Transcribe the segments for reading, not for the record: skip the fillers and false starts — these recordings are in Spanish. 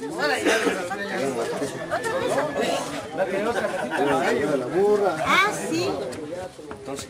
La burra. Ah, sí. Entonces,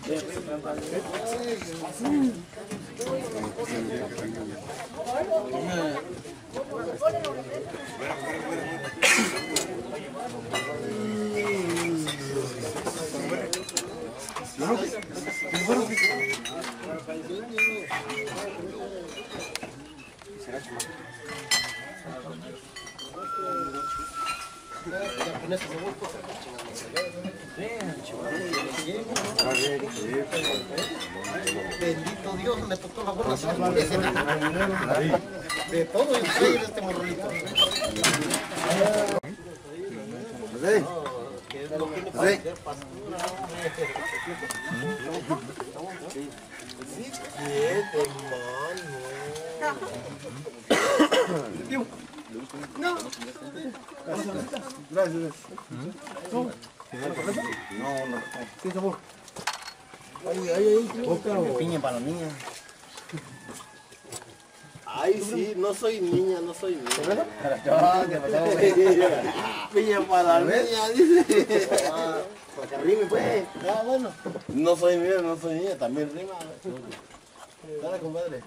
Bendito Dios, me tocó la bola. De todo yo soy este morrito. no. Gracias. No, ¿qué sabor? Piña para la niña. Ay, sí, no soy niña, no soy niña. Piña para la niña, dice. Para que rime, pues. Ah, bueno. No soy niña, también rima. Dale, compadre.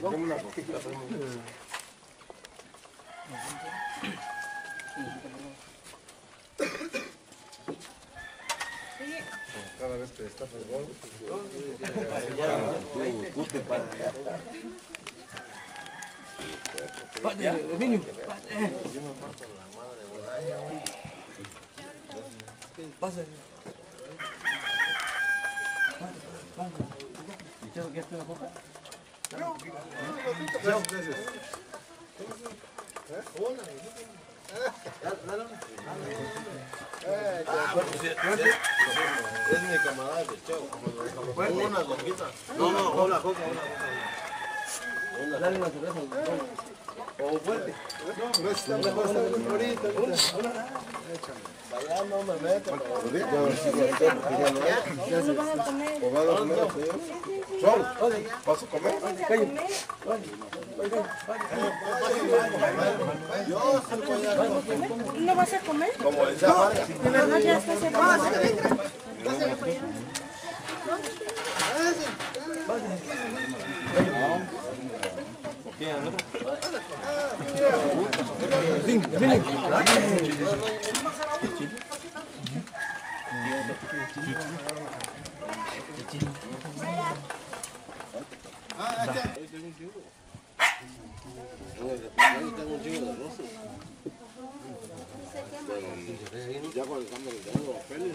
Cada vez que está fregón. Pasa. Es mi camarada de show. Una coquita. No, una coca, Dale una cerveza. O fuerte. No, está mejor estar ahorita. Allá no me meto. ¿No vas a comer? ¿O va a comer a ustedes? Sol, ¿vas a comer? ¿No vas a comer? Como decía María. No, ya estás acabado. Ya cuando estamos gritando los pelos,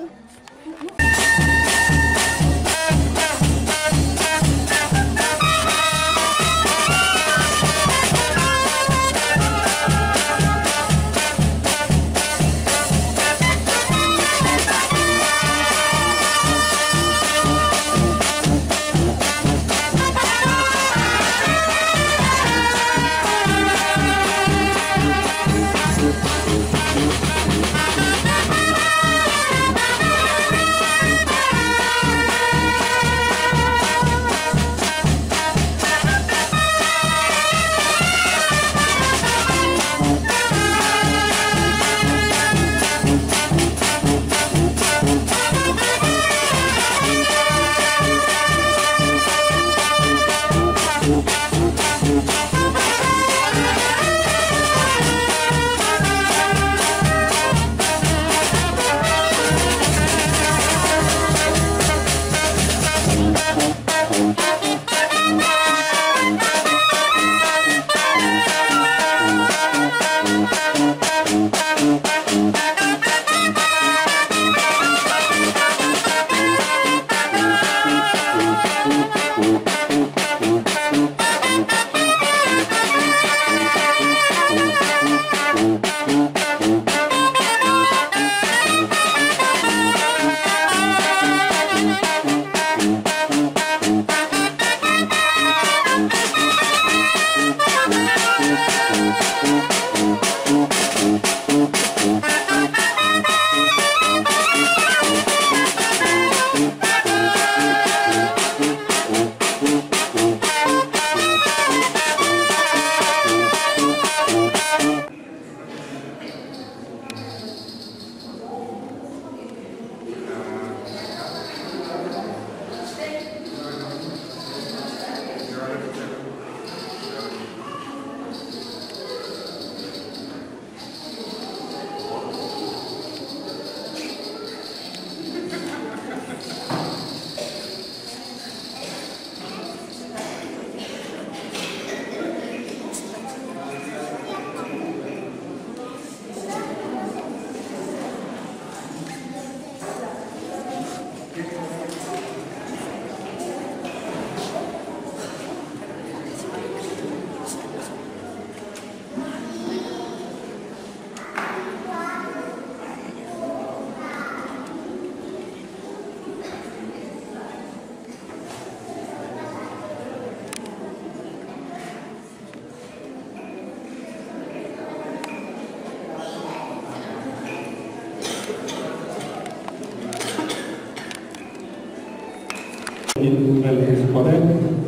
El exponer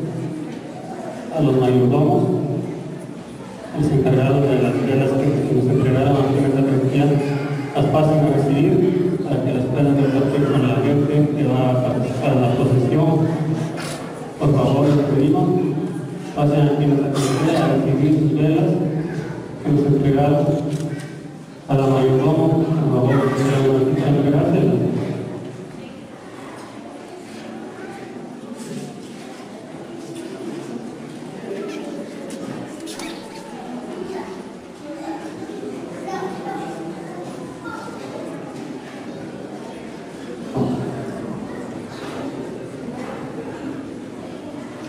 a los mayordomos, los encargados de las velas que nos entregaron a la Eucaristía, las pasen a recibir para que las puedan repartir con la gente que va a participar en la procesión. Por favor, les pedimos, pasen aquí en la Eucaristía a recibir sus velas que nos entregaron a la mayordomo. Por favor, muchas gracias.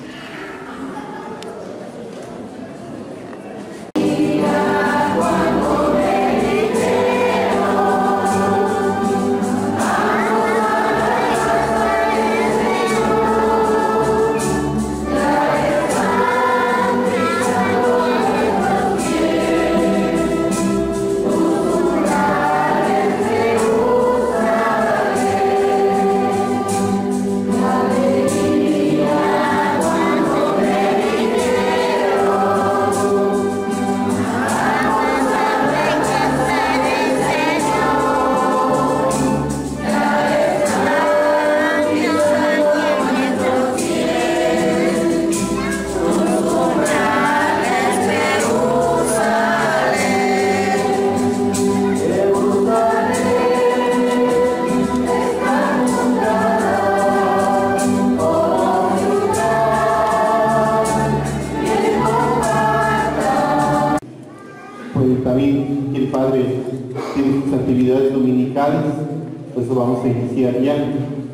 Cuando Pues lo vamos a iniciar ya.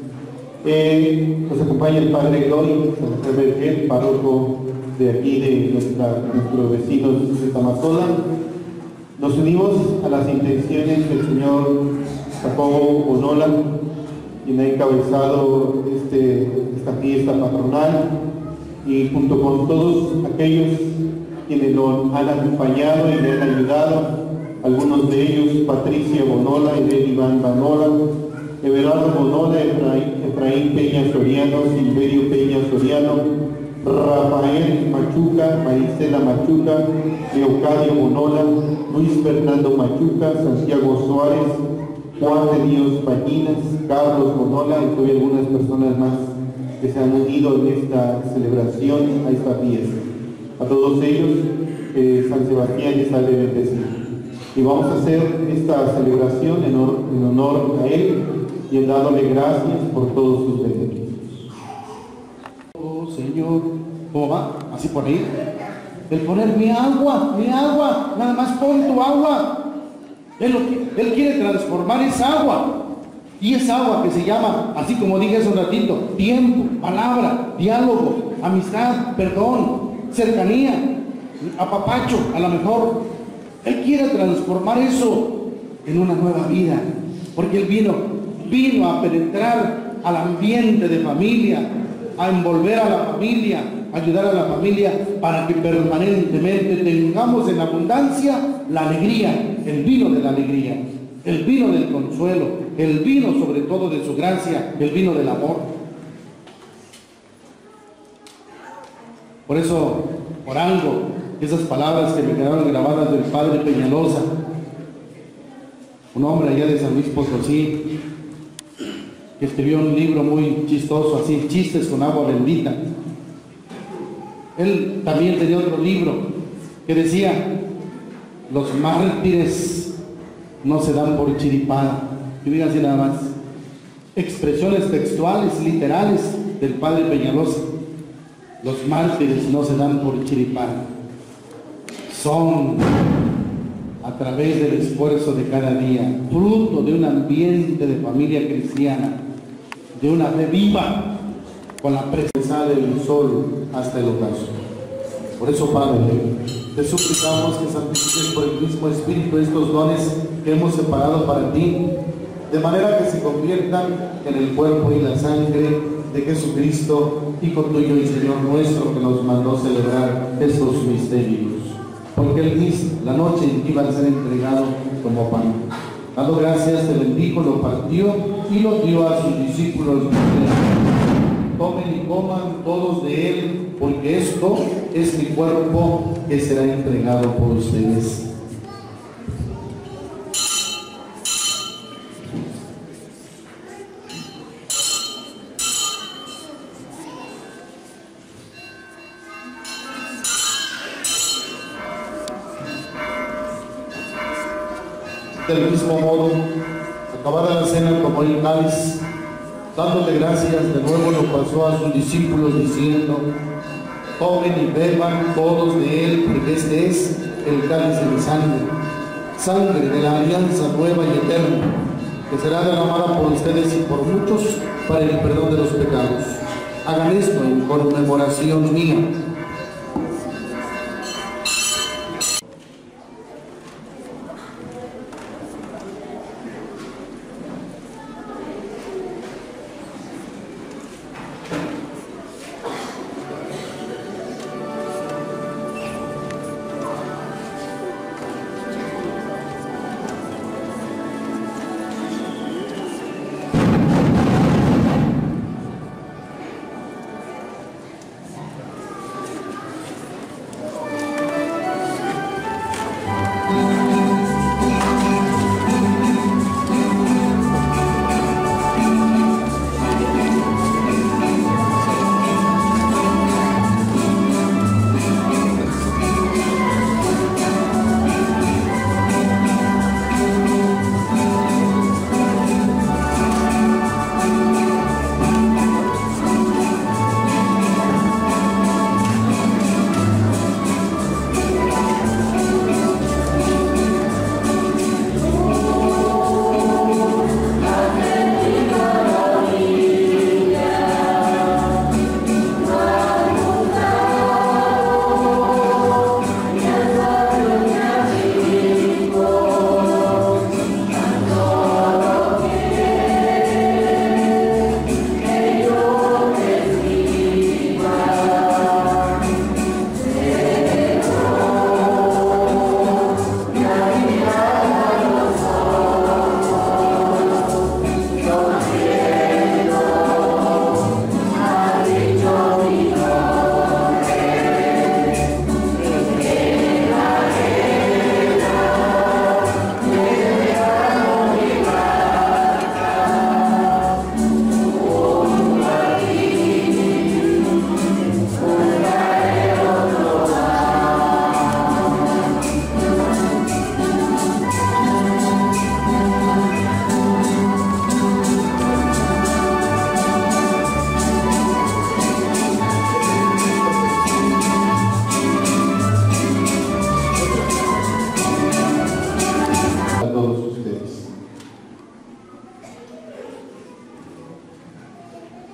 Nos acompaña el Padre Gloy, el párroco de aquí, de nuestros vecinos de Tamazola. Nos unimos a las intenciones del señor Jacobo Onola, quien ha encabezado esta fiesta patronal, y junto con todos aquellos quienes lo han acompañado y le han ayudado, algunos de ellos, Patricia Bonola, Edel Iván Bonola, Everardo Bonola, Efraín Peña Soriano, Silverio Peña Soriano, Rafael Machuca, Marisela Machuca, Leocadio Bonola, Luis Fernando Machuca, Santiago Suárez, Juan de Dios Pallinas, Carlos Bonola, y todavía algunas personas más que se han unido en esta celebración, a esta fiesta. A todos ellos, San Sebastián les ha de bendecir. Y vamos a hacer esta celebración en honor a él y en dándole gracias por todos sus beneficios. Oh Señor, ¿cómo va? Así por ahí. El poner mi agua, nada más pon tu agua. Él quiere transformar esa agua. Y esa agua que se llama, así como dije hace un ratito, tiempo, palabra, diálogo, amistad, perdón, cercanía, apapacho, a lo mejor. Él quiere transformar eso en una nueva vida, porque Él vino a penetrar al ambiente de familia, a envolver a la familia, a ayudar a la familia, para que permanentemente tengamos en abundancia la alegría, el vino de la alegría, el vino del consuelo, el vino sobre todo de su gracia, el vino del amor. Por eso, por algo, esas palabras que me quedaron grabadas del padre Peñalosa, un hombre allá de San Luis Potosí, que escribió un libro muy chistoso, así, Chistes con agua bendita. Él también tenía otro libro que decía, los mártires no se dan por chiripada. Y digan así nada más, expresiones textuales, literales del padre Peñalosa. Los mártires no se dan por chiripada. Son, a través del esfuerzo de cada día, fruto de un ambiente de familia cristiana, de una fe viva, con la presencia del sol hasta el ocaso. Por eso, Padre, te suplicamos que santifiques por el mismo Espíritu estos dones que hemos separado para ti, de manera que se conviertan en el cuerpo y la sangre de Jesucristo, Hijo tuyo y Señor nuestro, que nos mandó celebrar estos misterios. Porque Él dice, la noche en que iba a ser entregado como pan. Dando gracias, te bendijo, lo partió y lo dio a sus discípulos. Tomen y coman todos de él, porque esto es mi cuerpo que será entregado por ustedes. Del mismo modo, acabada la cena, tomó el cáliz, dándole gracias, de nuevo lo pasó a sus discípulos diciendo, tomen y beban todos de él, porque este es el cáliz de mi sangre, sangre de la alianza nueva y eterna, que será derramada por ustedes y por muchos para el perdón de los pecados. Hagan esto en conmemoración mía.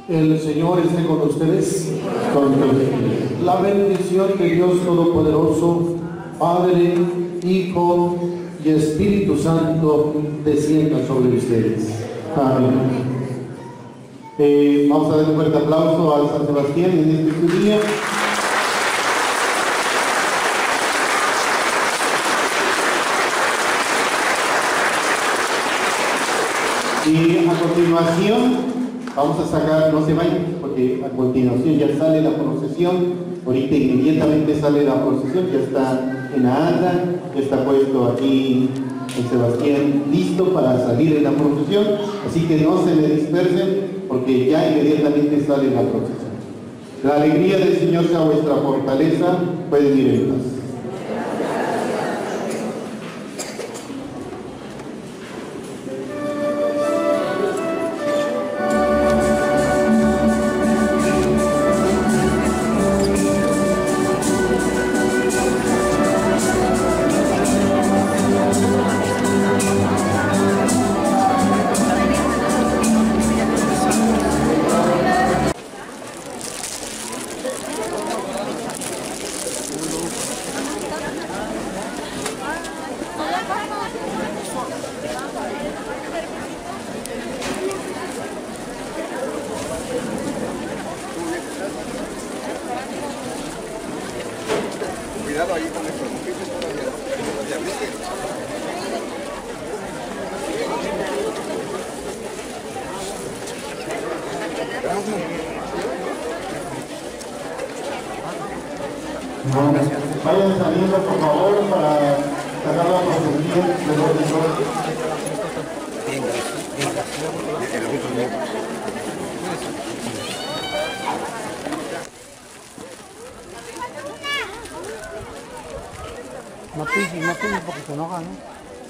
El Señor esté con ustedes. La bendición de Dios Todopoderoso, Padre, Hijo y Espíritu Santo, descienda sobre ustedes. Amén. Vamos a dar un fuerte aplauso al San Sebastián en este día. Y a continuación vamos a sacar, no se vayan, porque a continuación ya sale la procesión, ahorita inmediatamente sale la procesión, ya está en la anda, ya está puesto aquí el Sebastián listo para salir en la procesión, así que no se me dispersen, porque ya inmediatamente sale la procesión. La alegría del Señor sea vuestra fortaleza, pueden ir en paz. Cuidado ahí con estos mosquitos todavía brillen. Vayan saliendo por favor para sacar la procesión de los demás. No pises porque se enoja, ¿no?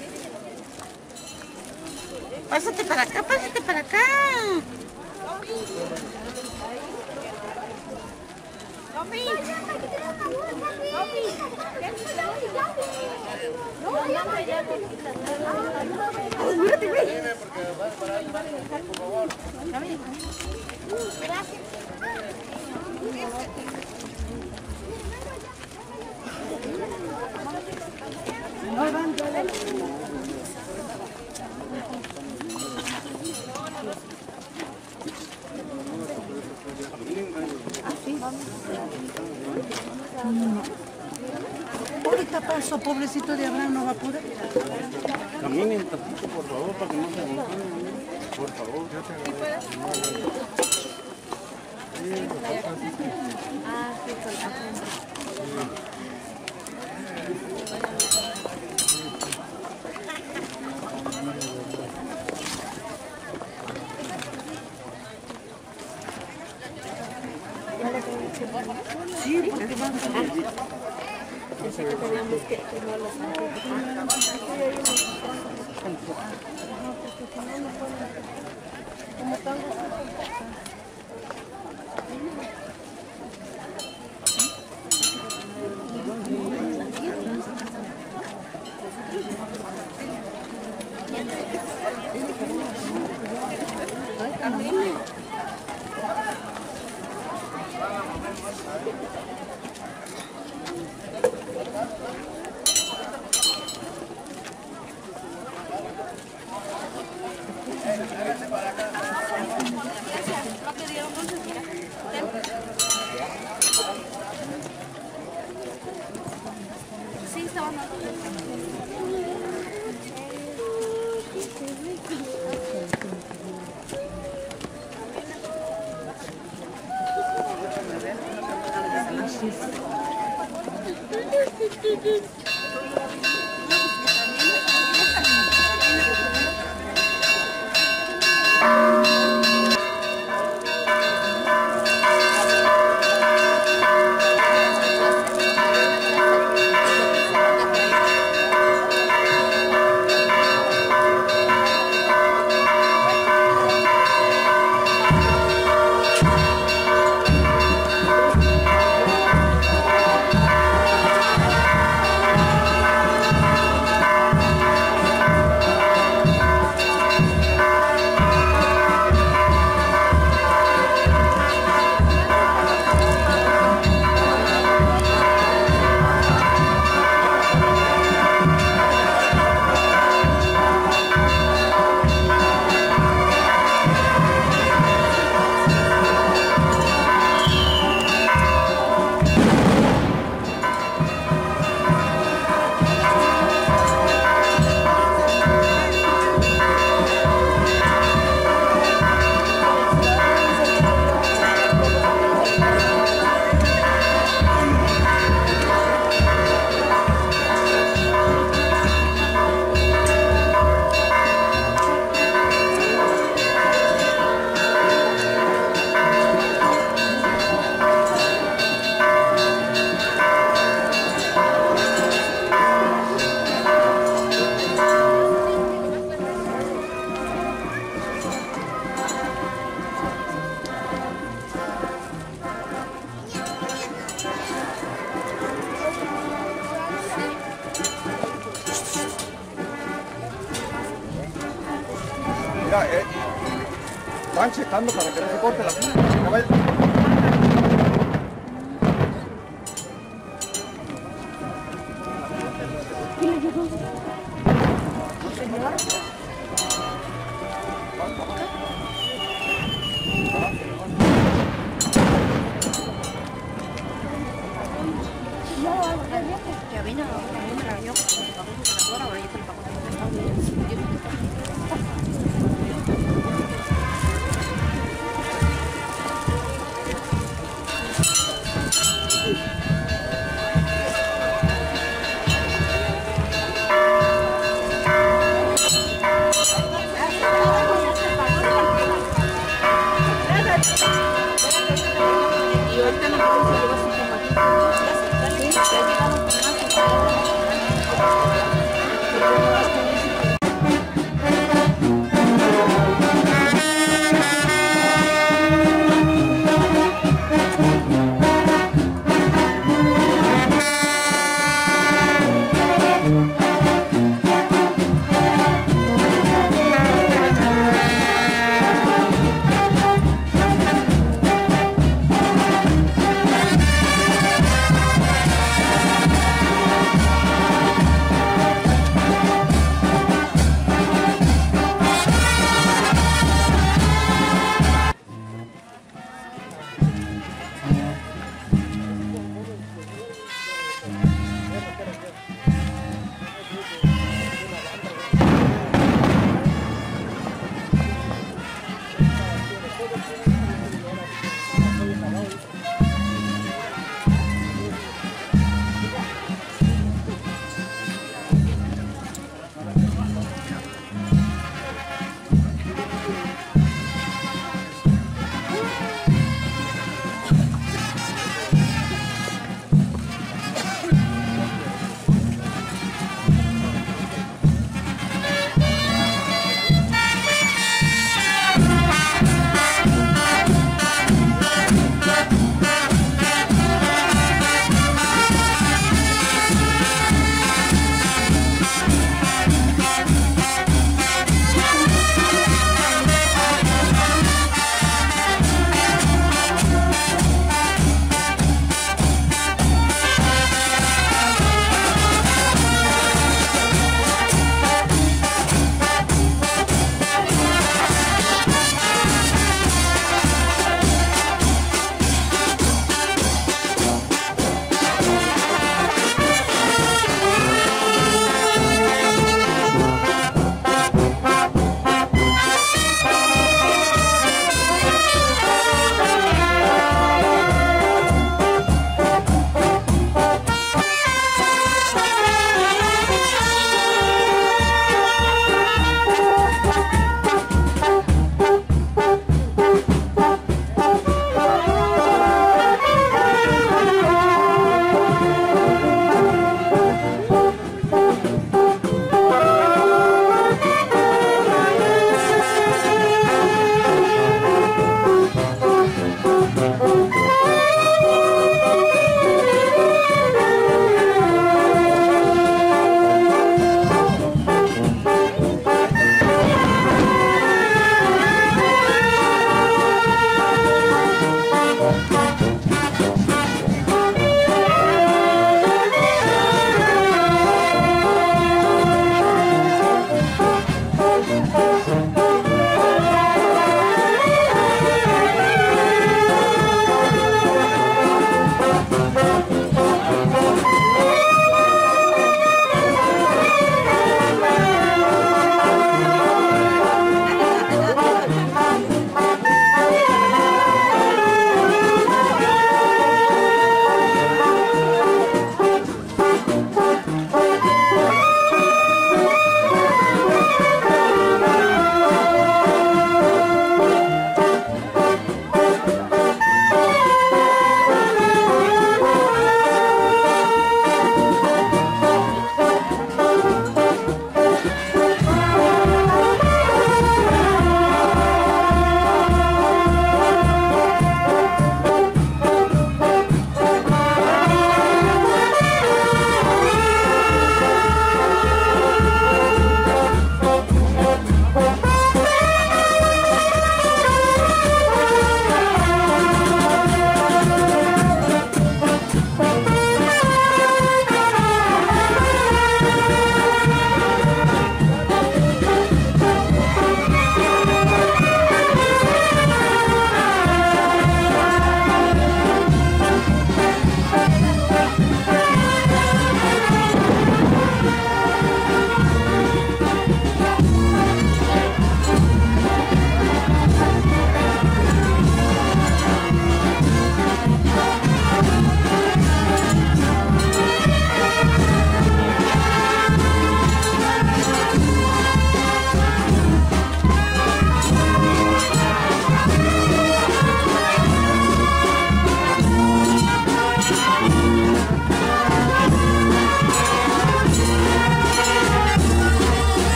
Pásate para acá, pásate para acá. Ahorita paso, pobrecito de Abraham, no va a poder. Caminen tantito, por favor, para que no se emocionen. Por favor. Sí, porque vamos a ver. Pensé que teníamos que tomar los como tango. Sí, estaba mal. Están checando para que no se corte la fila. Que vino, a mí me la dio, me pagó su senadora, ahora yo te lo pago. Y ahorita no puedo llevar su tomate. Ya llegaron con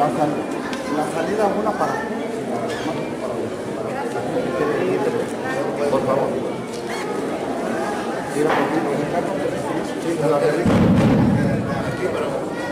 La salida una para. Por favor. Tira contigo, sí, de la película. Aquí, pero.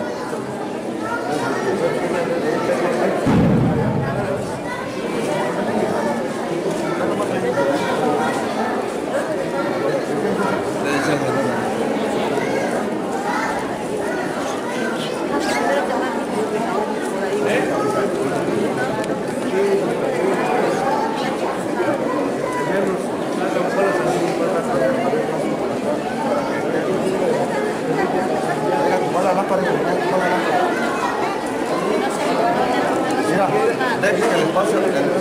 Mira, deje que les pase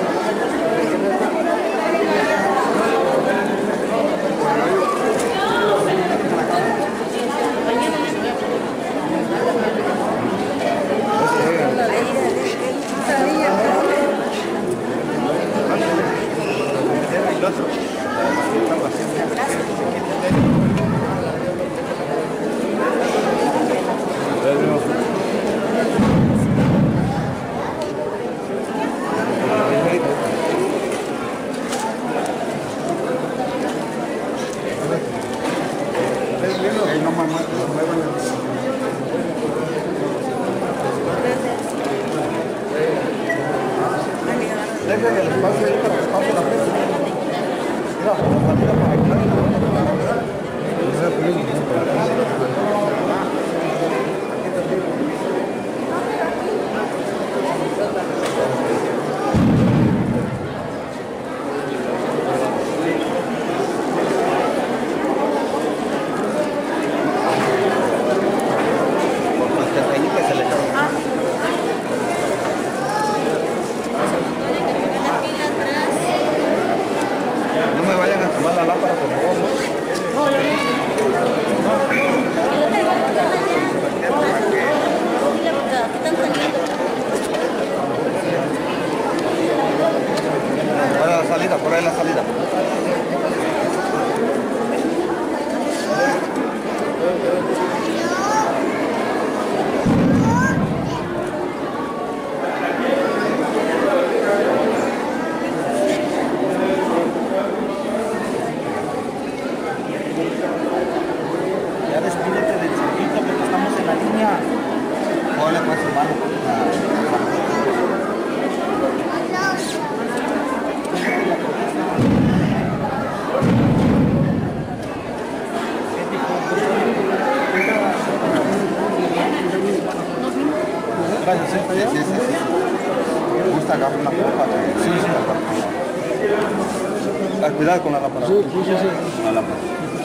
por ahí la salida. Ya despídete del chiquito porque estamos en la línea. Hola, pues, hermano. Gracias, ¿sí? Sí. Me gusta agarrar una copa. Sí. Cuidado con la lámpara. Sí. La lámpara.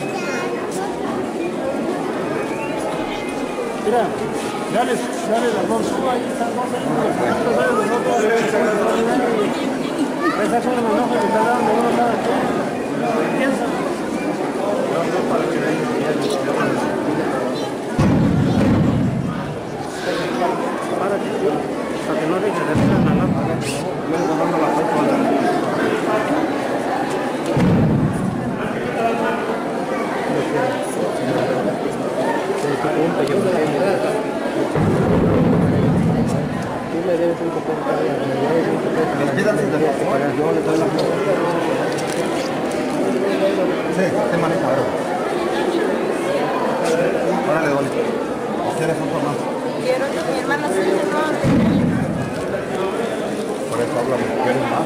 Mira, dale las dos. Ahí están dos. Esa es una manoja que está dando uno cada quien. Piensa. Para que no deje de ver la lámpara. Luego dando la foto. Yo le doy la foto. Sí, se maneja ahora. Órale, Dolly. ¿Quieres otro más? Quiero que mi hermana se Por eso hablamos. ¿Quieres más?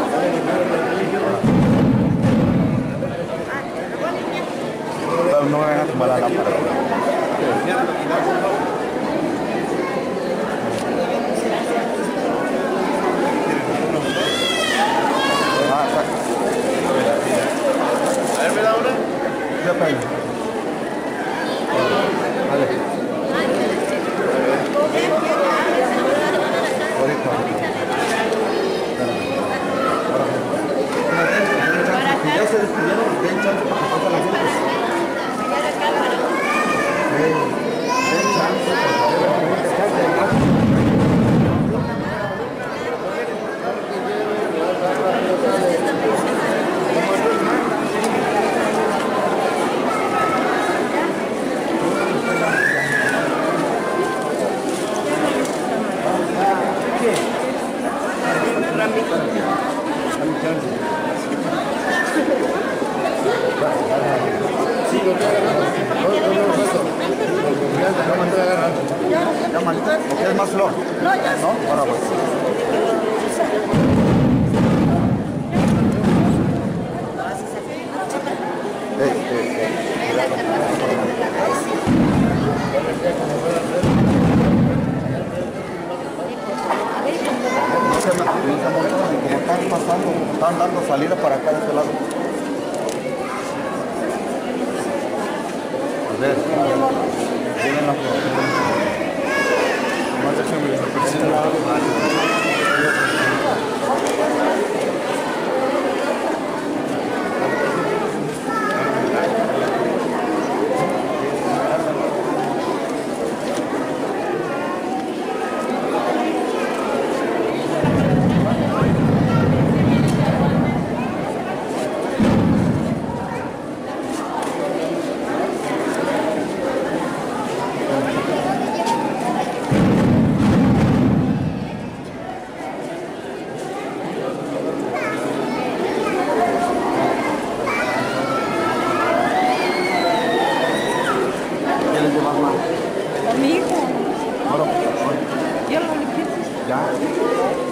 Pero no vayan a tomar la lámpara. A ver, ¿me da una? Ya pego. Vale. Ahorita. Ya se despidieron, den chance para que pase la gente. Den chance, por favor. ¿Ya malita? ¿O quieres más flor? No, ya. ¿No? Ahora pues. No se amontonen, como están pasando, están dando salida para acá de este lado. A ver, vienen las flores. Más déjenme Conmigo. ahora, Yo lo limpié. ya.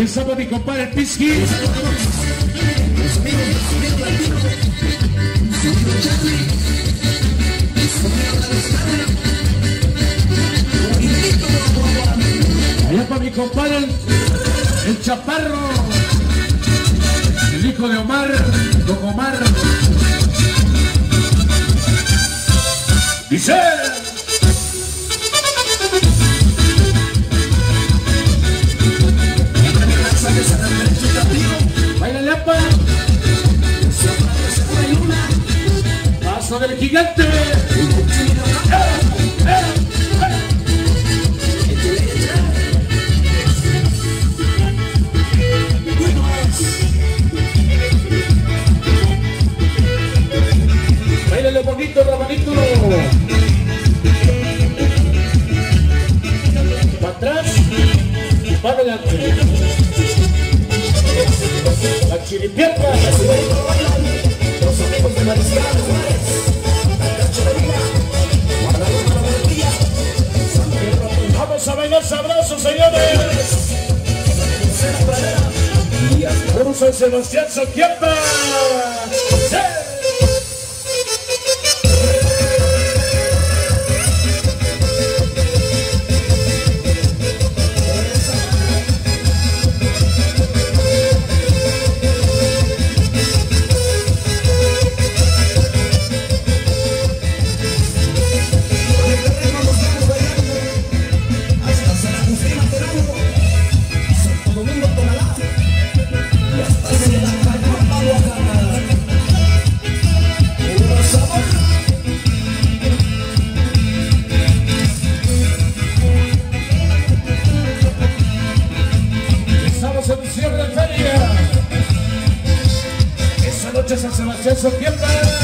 Está para mi compadre el Pisqui. Allá para mi compadre el Chaparro, el hijo de Omar, don Omar. Dice. Baila Lampa. Paso del gigante. Bailale bonito, rabanito. Para atrás y para adelante. La chiripierta. Los amigos de Mariscal, vamos a bailar sabroso, señores. Vamos a Sebastián Soquiapa. San Sebastián Soquiapa.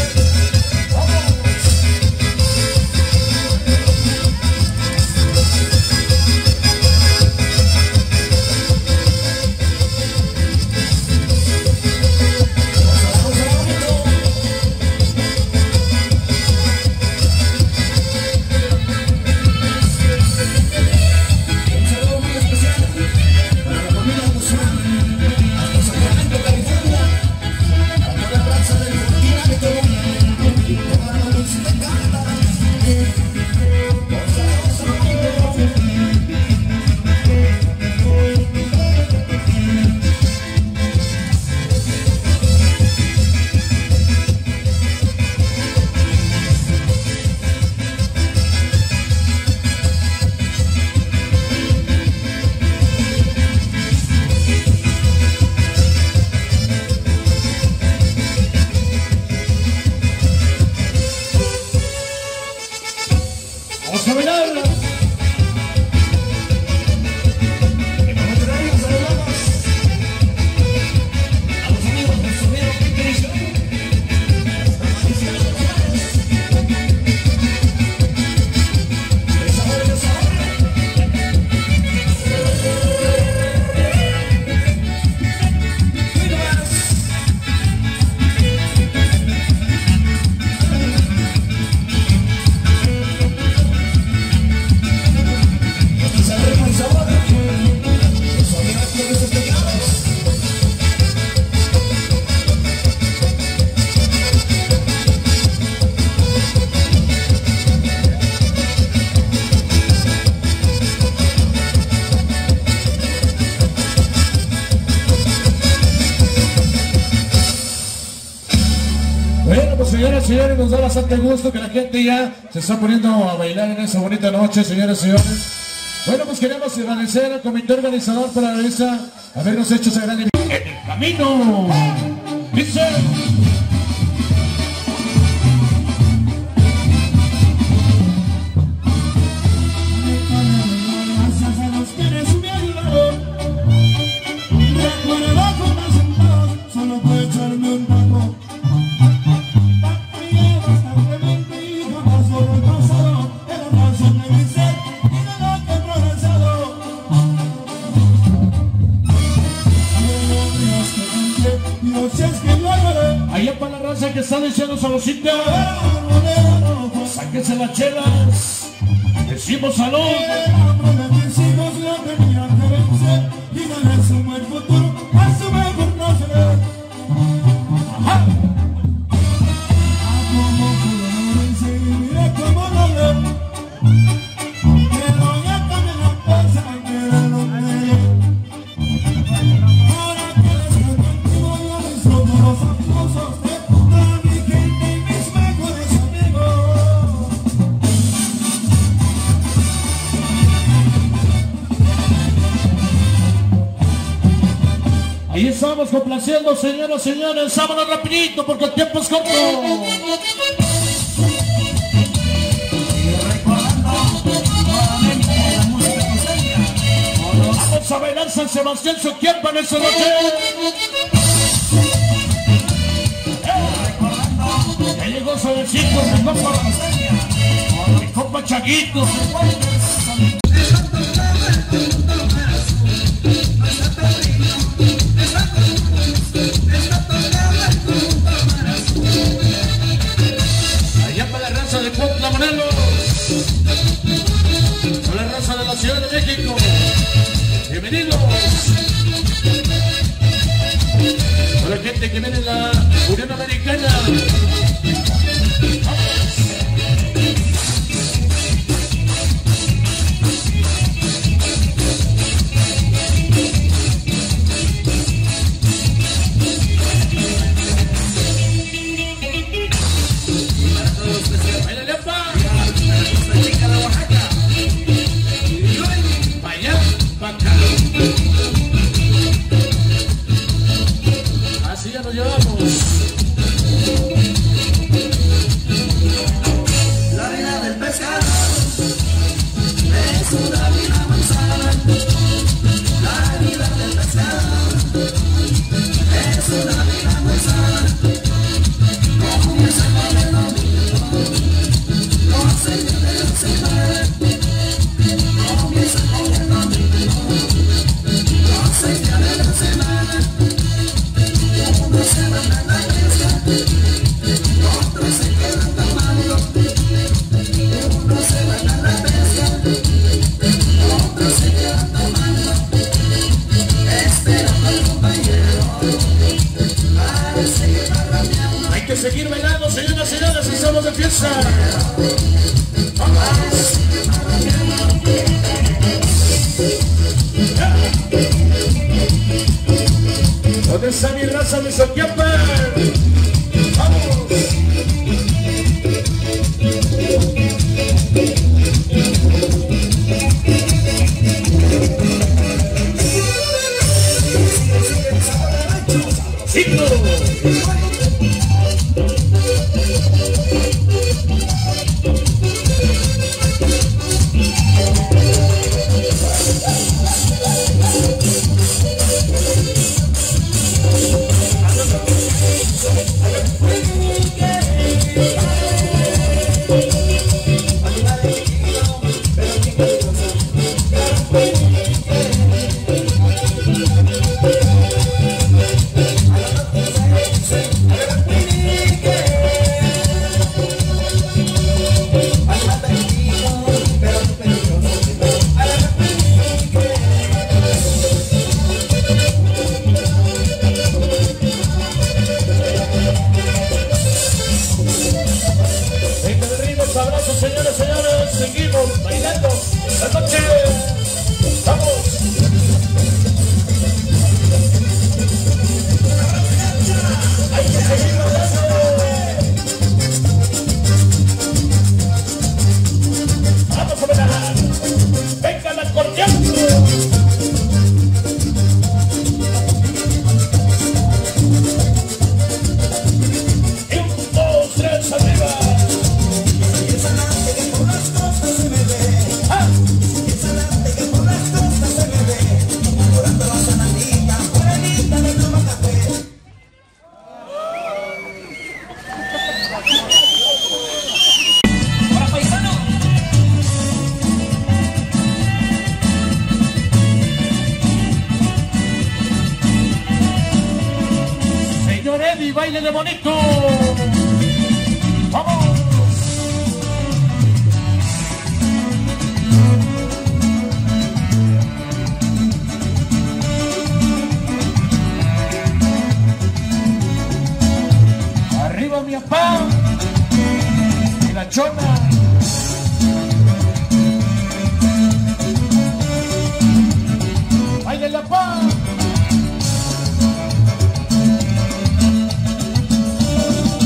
Vamos a bailar. Bueno, pues señoras y señores, nos da bastante gusto que la gente ya se está poniendo a bailar en esa bonita noche, señoras y señores. Bueno, pues queremos agradecer al comité organizador por habernos hecho esa gran invitación. En el camino, dice... Allá para la raza que está diciendo saludcita, sáquense las chelas, decimos salud. Ahí estamos complaciendo, señoras y señores. Vámonos rapidito porque el tiempo es corto. Vamos a bailar San Sebastián Soquiapa en esa noche. Ya llegó suavecito, mi compa Chaguito. Allá para la raza de Pueblo, Morelos, para la raza de la Ciudad de México. Bienvenidos. Para la gente que viene de la Unión Americana. Así ya nos llevamos. La vida del pescado es una vida avanzada. La vida del pescado es una vida avanzada. Comienza con el domingo, no se vive la semana. Comienza con el domingo, no se vive la semana. Uno se va a la pesca, otro se queda tomando. Uno se va a la pesca, otro se queda tomando. Esperando al compañero para seguir barrameando. Hay que seguir bailando, señoras y señores, estamos de fiesta. Vamos. ¿Dónde está mi raza de Soquiapa? ¡Vamos! Abrazos, señores, señores, seguimos bailando esta noche. ¡Vamos! ¡Hay que seguir bailando! ¡Vamos a bailar! ¡Venga el acordeón! Y baile de bonito. ¡Vamos! Arriba mi papá y la chona. Baile la paz.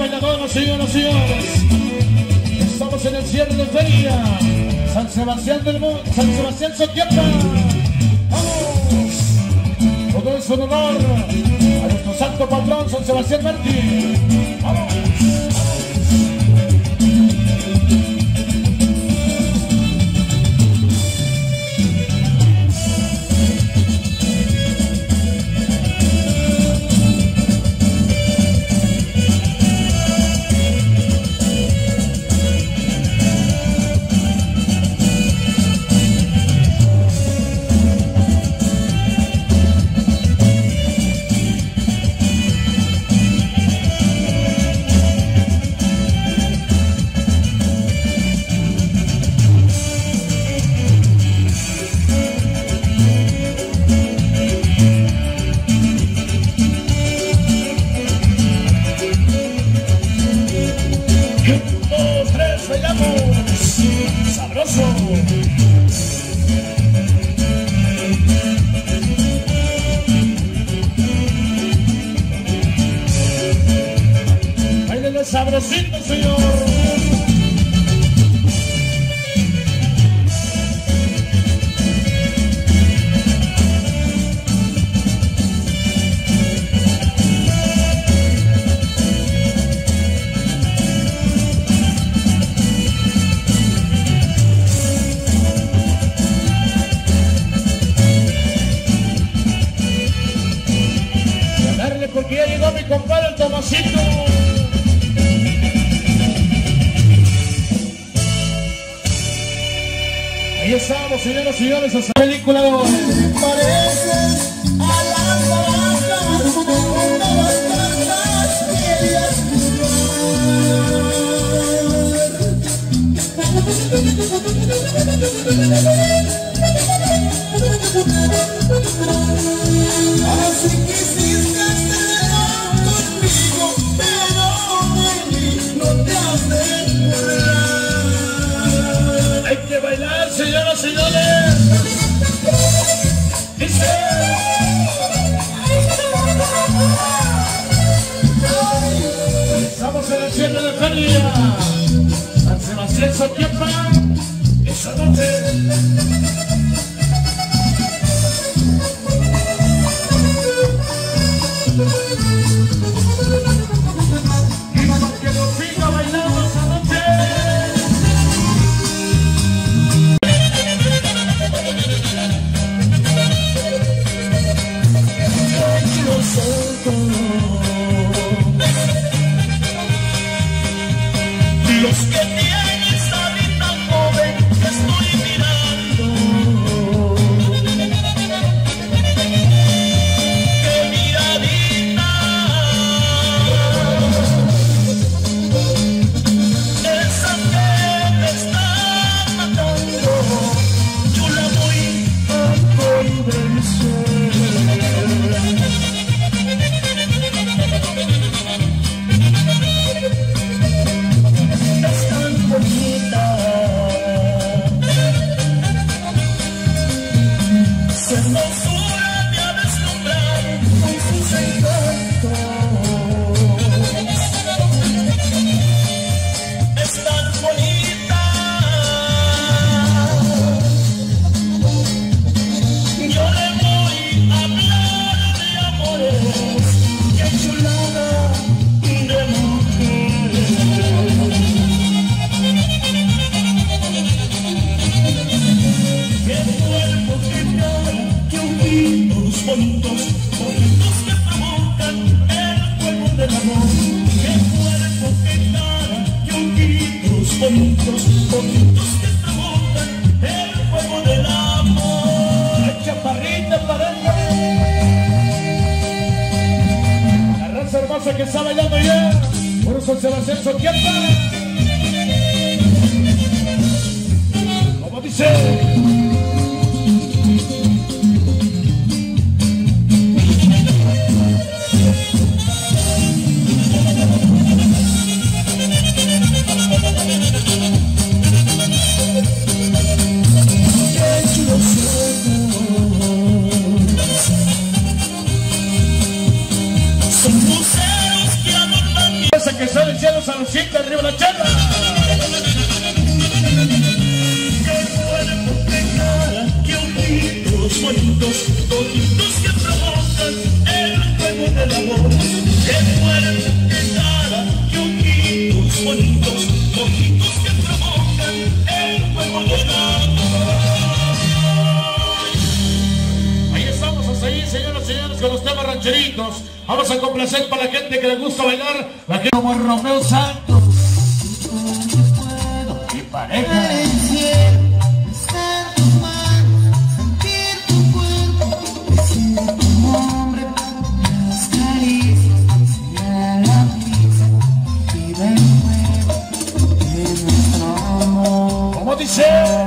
bailadores, señoras y señores. Estamos en el cierre de feria. San Sebastián del Monte, San Sebastián Soquiapa. ¡Vamos! Todo eso en honor a nuestro santo patrón San Sebastián Martín. ¡Vamos! Sabrosito, señor. Darle porque ya llegó mi compadre el Tomasito. Ahí estamos, señoras y señores, esa película de hoy. Pareces a las barajas, con nuevas cartas querías así quisiste acelerar conmigo, pero de mí no te has de burlar. Hay que bailar, señoras y señores. Dice. Estamos en el cierre de feria. San Sebastián Soquiapa. Esa noche. Que nos siga bailando esa noche. Los que tienes ahorita joven, te estoy mirando. Qué miradita, esa que me está matando, yo la voy a convencer. Hermosura me ha deslumbrado con sus encantos. Es tan bonita. Yo le voy a hablar de amores. Qué chulada de mujer. Qué cuerpo, qué cara, qué ojitos bonitos, bonitos que provocan el fuego del amor. Qué cuerpo, qué cara, qué ojitos bonitos, bonitos que provocan el fuego del amor. Ay, chaparrita, pareja. La raza hermosa que está bailando ya. Por San Sebastián Soquiapa. Como dice. Son museos que adornan mi... Que sale cielo, saludcita, arriba la chela. Qué ojitos bonitos, ojitos que provocan el fuego del amor. Qué fuerte, qué cara, qué ojitos bonitos, ojitos que provocan el fuego del amor. Ahí estamos a seguir, señoras y señores, con los temas rancheritos. Vamos a complacer para la gente que le gusta bailar, la gente como Romeo Santos y pareja. ¿Cómo dice?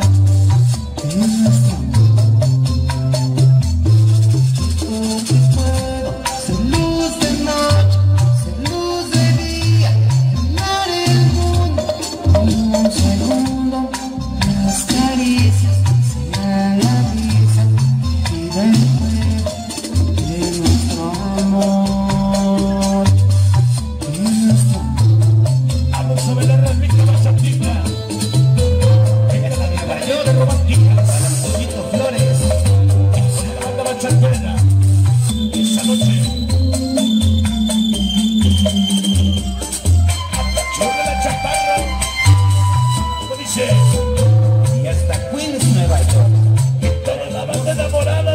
Y hasta Queens, Nueva York. Y toda la banda enamorada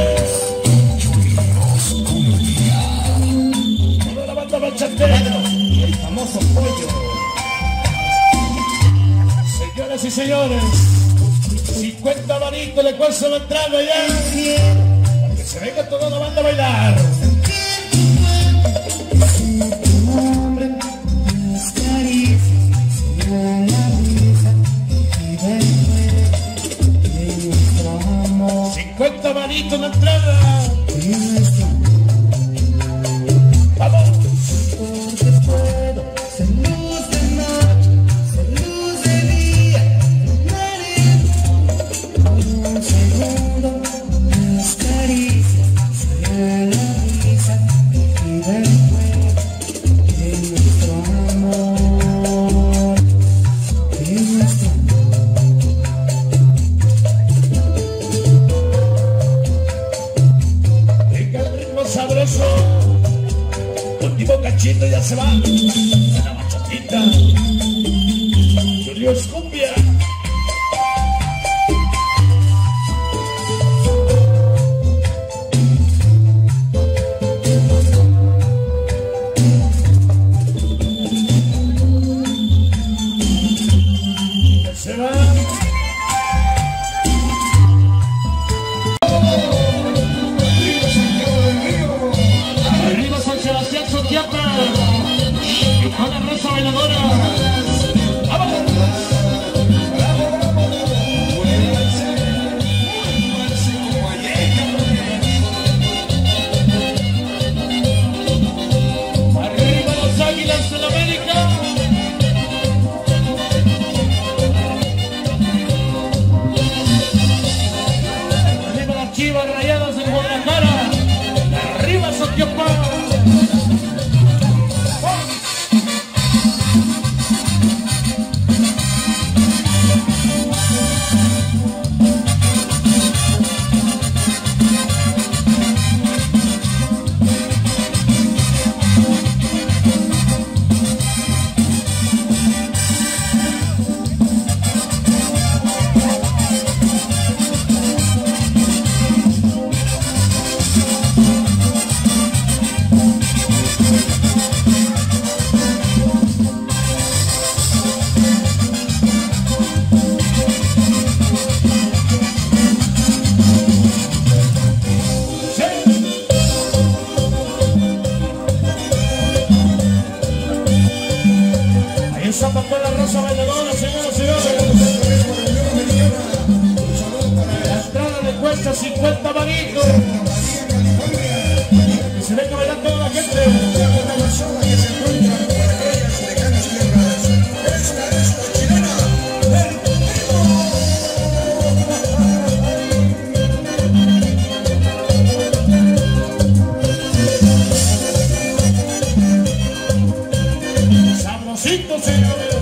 toda la banda bachatera. Y el famoso pollo. Señoras y señores, 50 varitos le cuesta la entrada ya. Para que se venga toda la banda a bailar. Manito en la entrada. Vamos. Porque puedo ser luz de noche, ser luz de día, por un segundo, las caricias, será la risa y del fuego de nuestro amor, de nuestro amor. Sabroso, último cachito ya se va, la bachatita, Julio Escumbia. Ya se va. Y con la raza bailadora. ¡Vamos! Arriba los águilas de la América. Arriba las chivas rayadas de Guadalajara. Arriba Sotiopá. Con la raza bailadora, señoras y señores. La entrada le cuesta 50 manitos. Que se venga a bailar toda la gente. Saborcito, señores.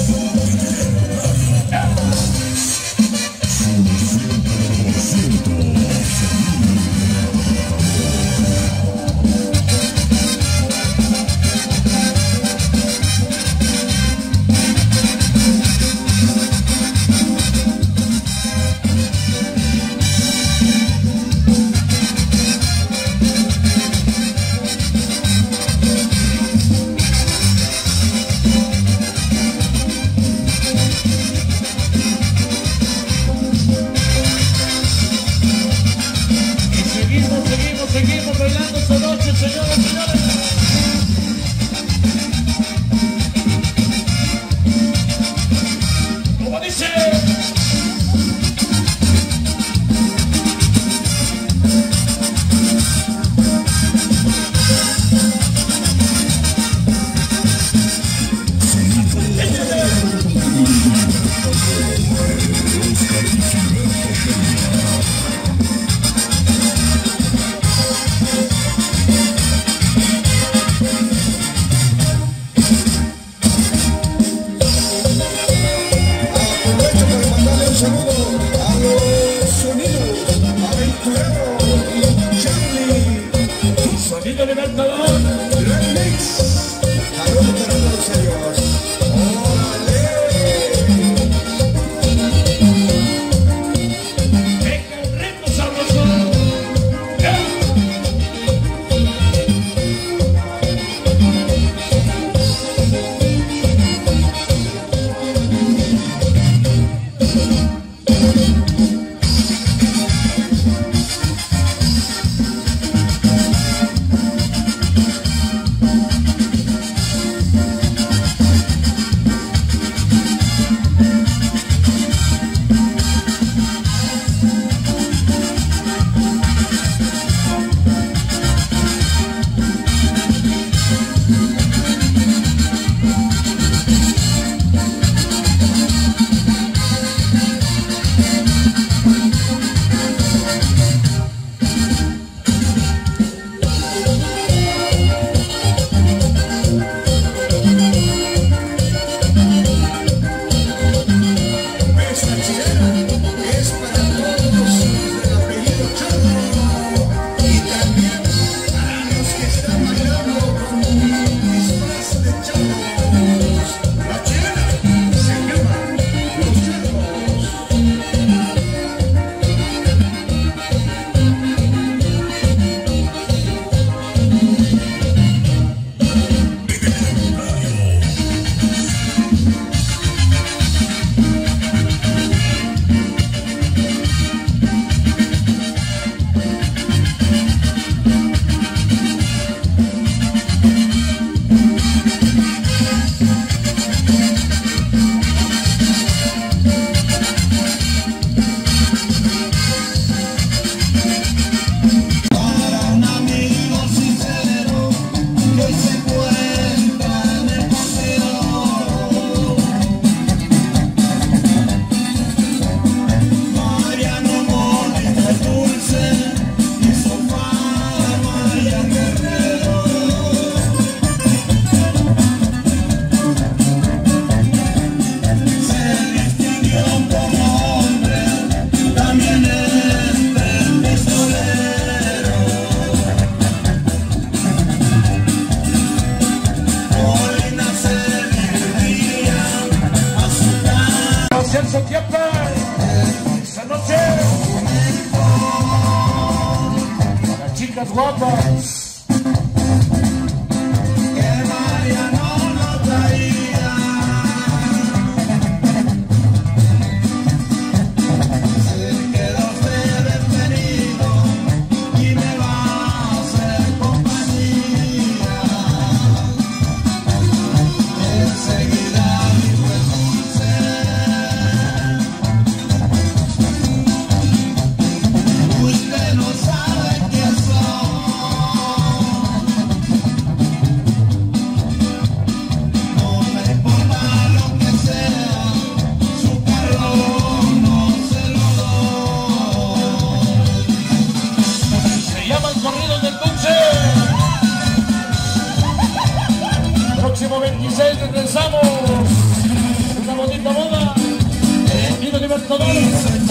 Seguimos bailando esta noche, señoras y señores. ¿Cómo dice? Sonido Libertador. Saludos para todos ellos. Venga el ritmo sabroso. Esa noche, las chicas guapas. Que Mariano no traía. Se quedó usted detenido y me va a hacer compañía. Enseguida dijo el dulce. Usted no sabe quién soy. Una bonita boda. Y los Libertadores.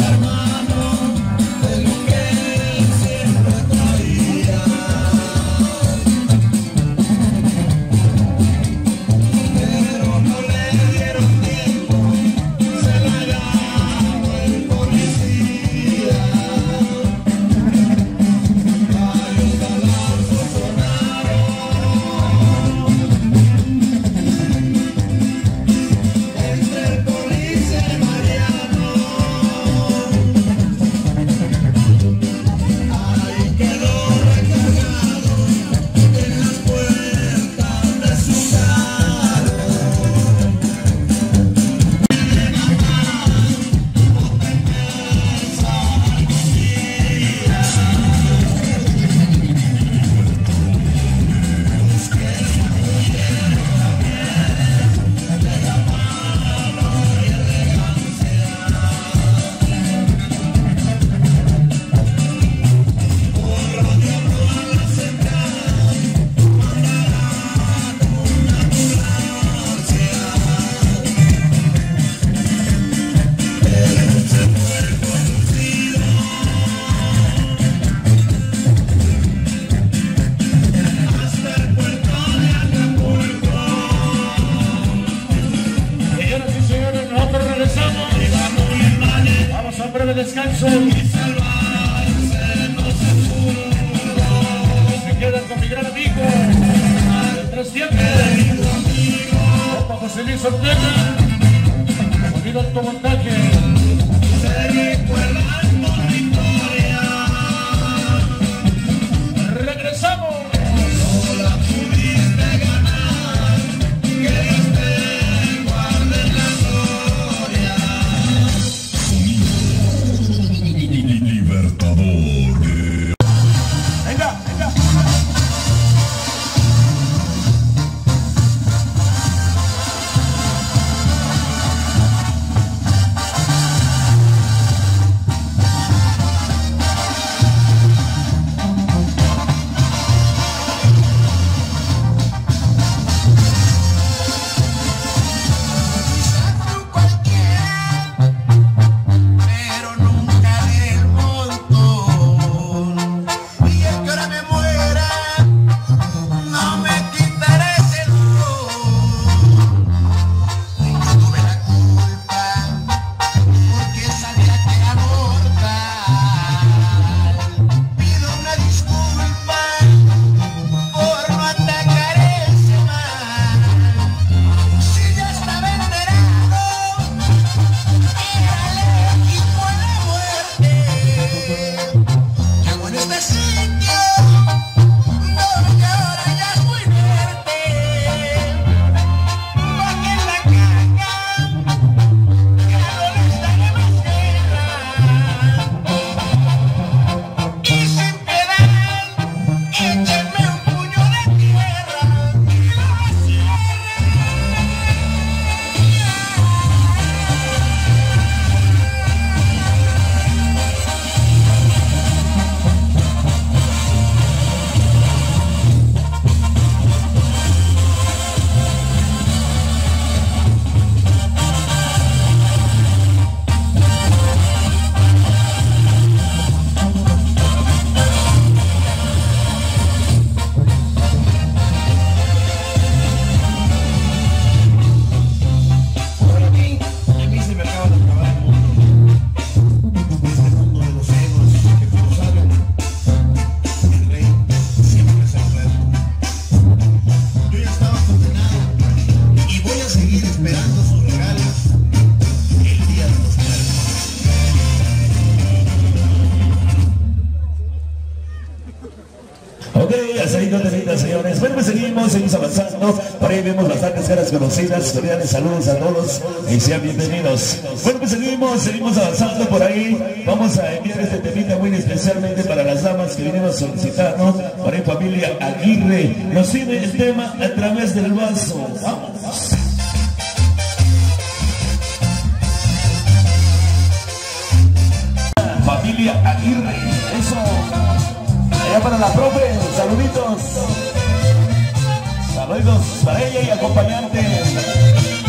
Descanso y salvarse no se pudo. Me quedan con mi gran amigo el 300 Opa José Luis Ortega, sonido alto montaje. Se recuerdan con victoria. Regresamos. No la pudiste ganar, que Dios te guarde en la gloria. Venga, venga. Señores, bueno, pues seguimos avanzando. Por ahí vemos bastantes caras conocidas. Cordiales saludos a todos y sean bienvenidos. Bueno, pues seguimos avanzando por ahí. Vamos a enviar este temita muy especialmente para las damas que vinieron solicitando. Por ahí familia Aguirre nos pide el tema a través del vaso. Vamos. Familia Aguirre, eso. Allá para la profe, saluditos. Saludos para ella y acompañantes.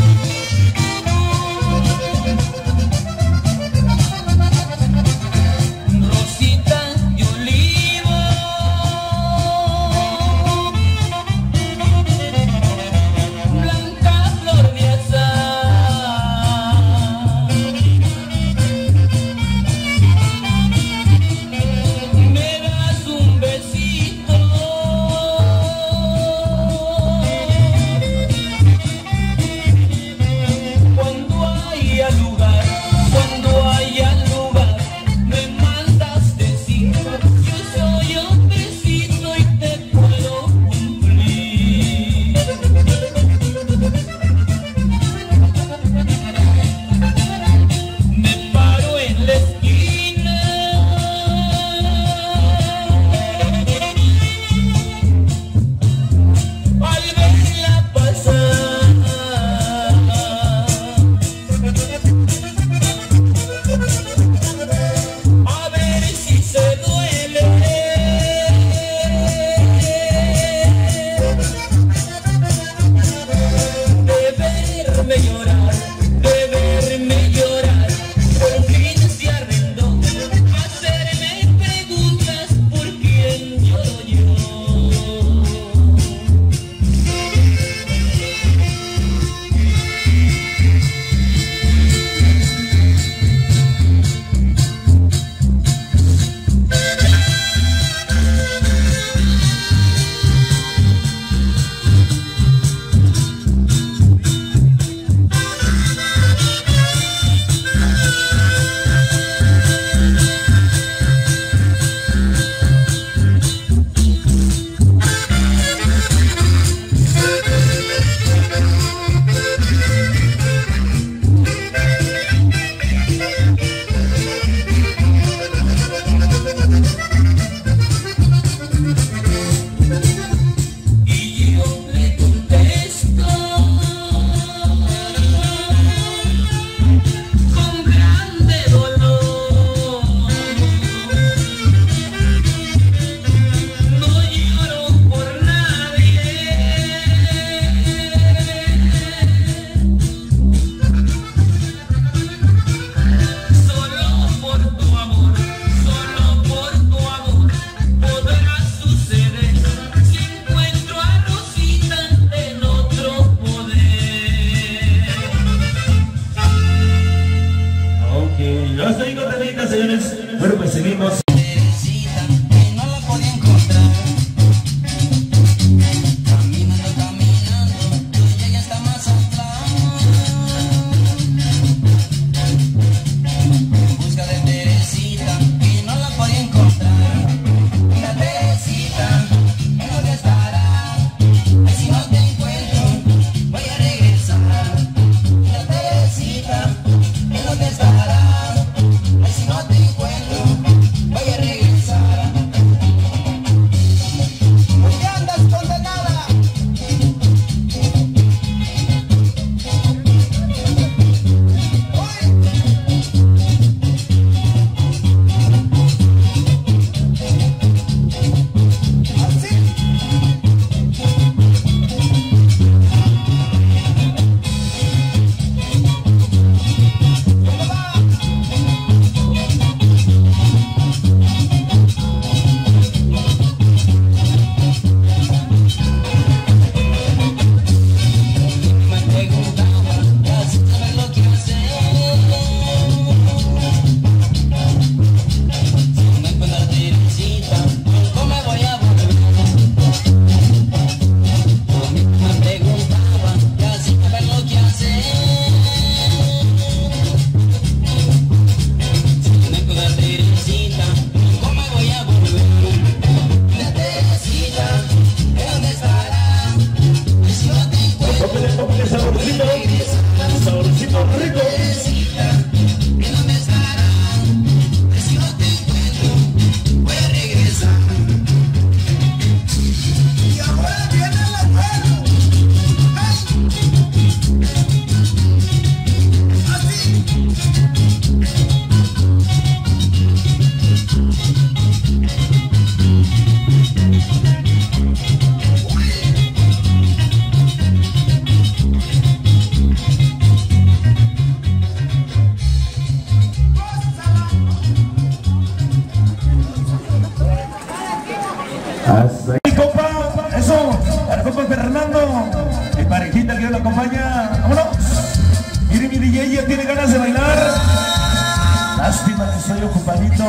vámonos. Mire, mi DJ ya tiene ganas de bailar. Lástima que estoy ocupadito.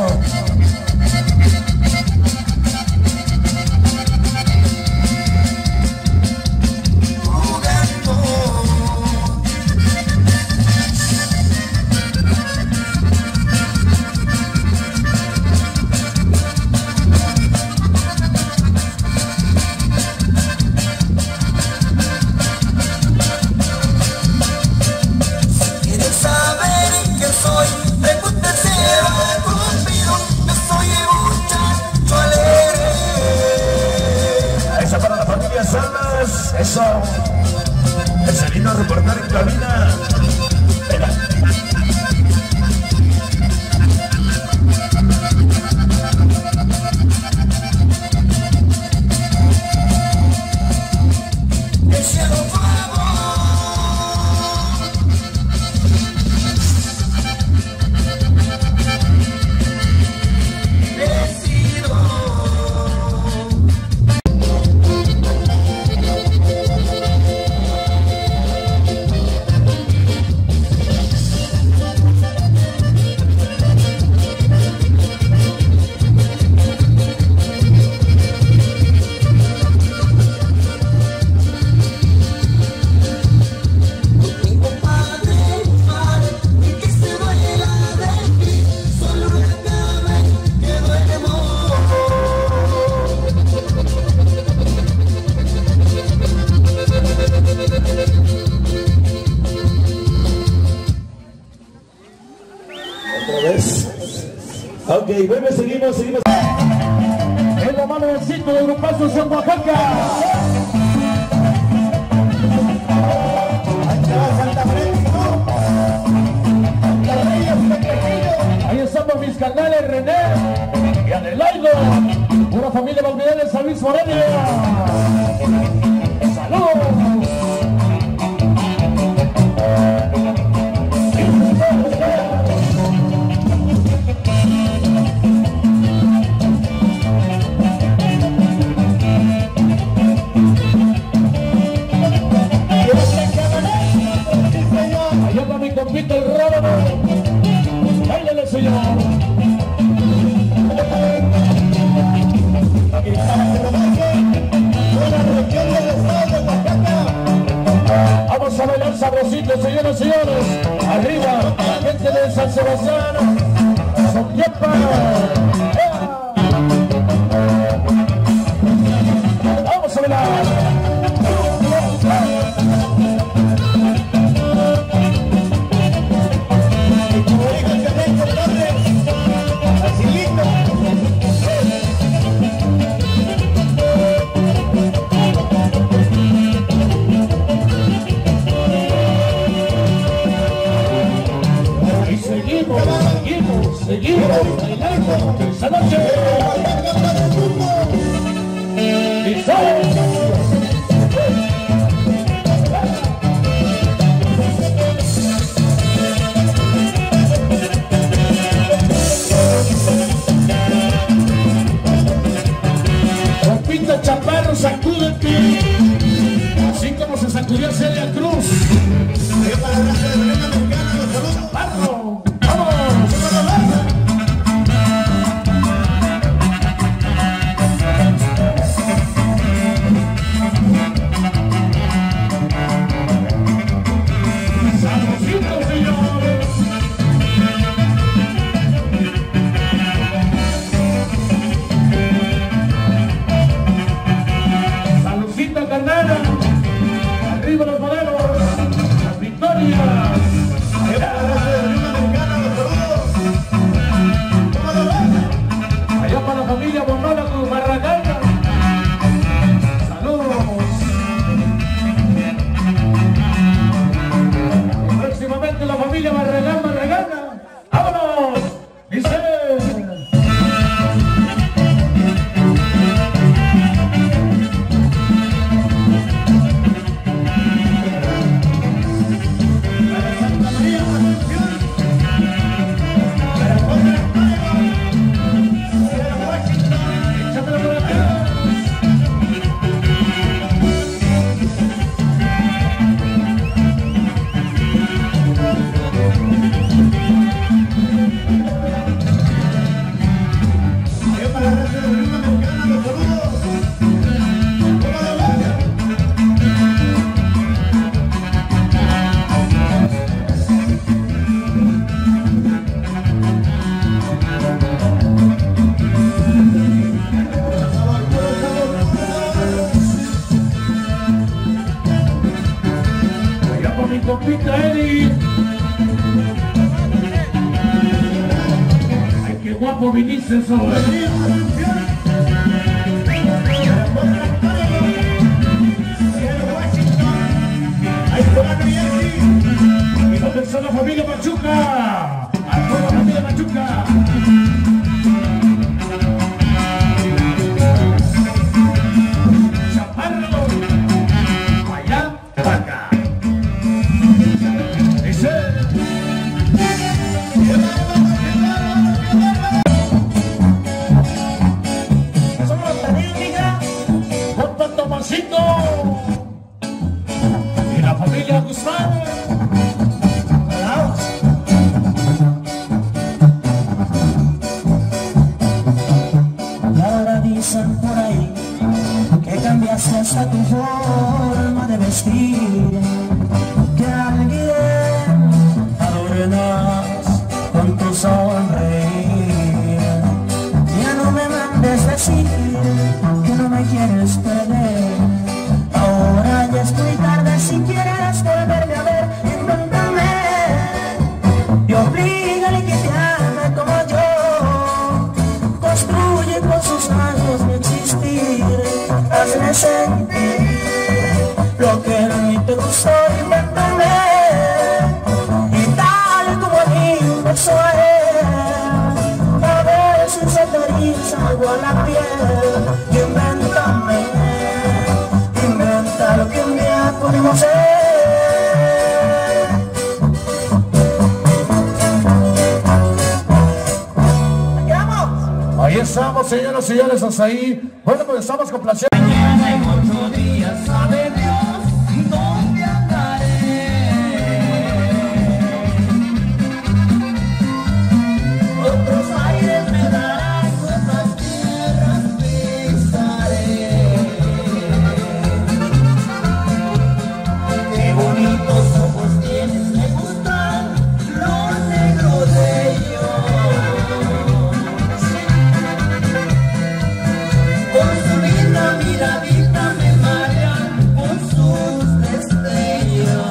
Eso, se vino a reportar en cabina. Venga. El cielo Ok, bueno, seguimos. En la mano del sitio de Grupazos en Oaxaca. Ahí estamos mis carnales René y Adelaide. Una familia balnearia de San Luis Morelia. ¡Saludos! Allá va mi compito el rábano. ¡Báilale, señor! Vamos a bailar sabrosito, señoras y señores. Arriba, la gente de San Sebastián. Soquepa. Vamos a bailar. Seguimos bailando esa noche. Y sale. Compita Chaparro, sacúdete. Así como se sacudió Celia Cruz. Chaparro. Carlita Eli. Ay, qué guapo viniste sobre. Ahí está la y donde está la familia Machuca. A toda la familia Machuca. Chaparro. Allá, vaca. Dice. Somos también, hija. Con Tomasito. Y la familia Guzmán. Y ahora dicen por ahí que cambiaste hasta tu forma de vestir, que alguien adornas con tu sonreír. Ya no me mandes decir que no me quieres perder. Ahora ya es muy tarde, si quieres volverme a ver, invéntame y oblígale que te ame como yo. Construye con sus manos mi existir, hazme sentir lo que en mí te gustó, invéntame y tal como a mí empezó a él, a ver si se te eriza algo a la piel. Invéntame, inventa lo que un día podemos ser. Ahí estamos, señoras y señores, hasta ahí. Bueno, pues estamos complaciendo. Mañana en 8 días sabe Dios dónde andaré. Otros aires me darán, otras tierras pisaré. Qué bonitos ojos tienes, me gustan los negros de ellos. Con su linda miradita me marean con sus destellos.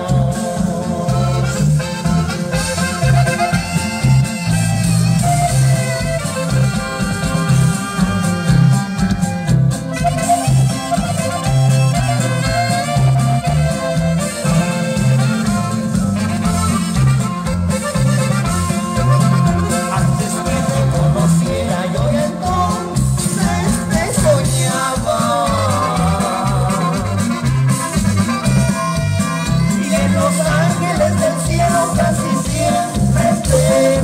Antes que te conociera yo entonces te soñaba, y en los ángeles del cielo casi siempre te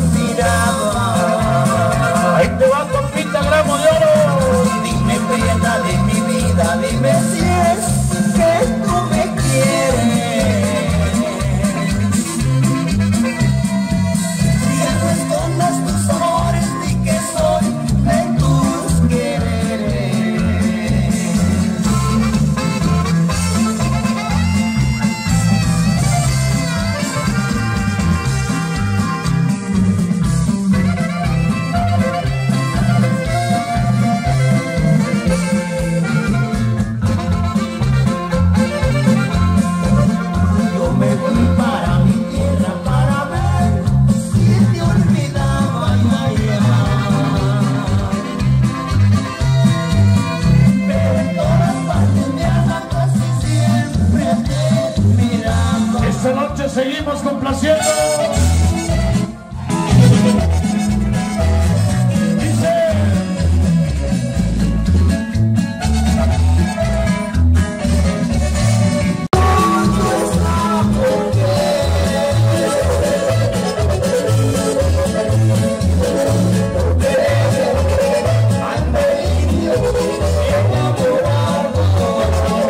miraba. Ahí te va con pentagrama de oro. Dime piedad de mi vida, dime si es que tú me quieres. Ya no escondas tus amores ni que soy de tus quereres. Yo me fui para mi tierra para ver si te olvidaba allá. Pero en todas partes me hablan, casi siempre te miraba. Esta noche seguimos complaciendo. Dice.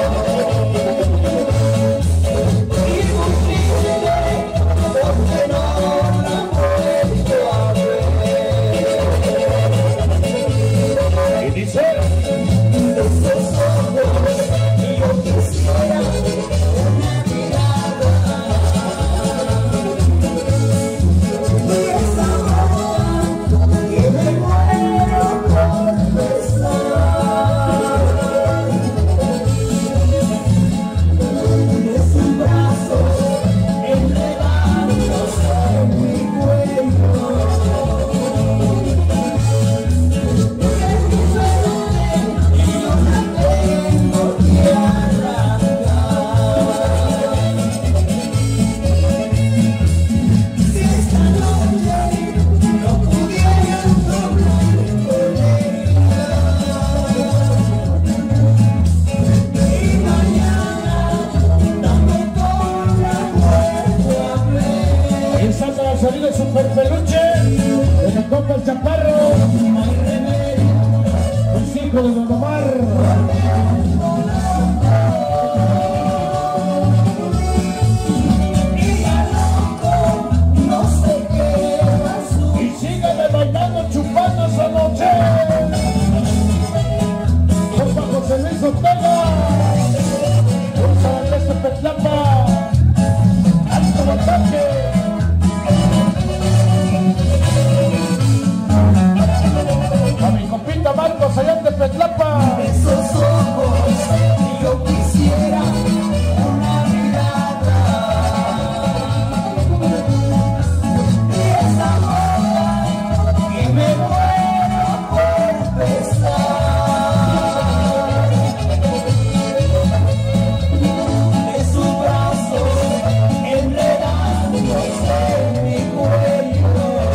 Y un príncipe, porque no ha salido super peluche, de la compa el chaparro, los hijos de Don Omar. Y síganme bailando, chupando esa noche. Compa José Luis Ortega, Rosa de Petlapa, alto ataque. A mi compita Marcos allá de Petlapa. Esos ojos, yo quisiera una mirada. Y esa boca que me muero por besar. De sus brazos enredándose en mi cuello.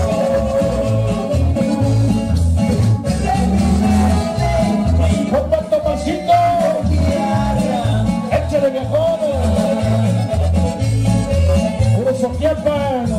Compa Tomasito, échale viejón, puro soquiapan.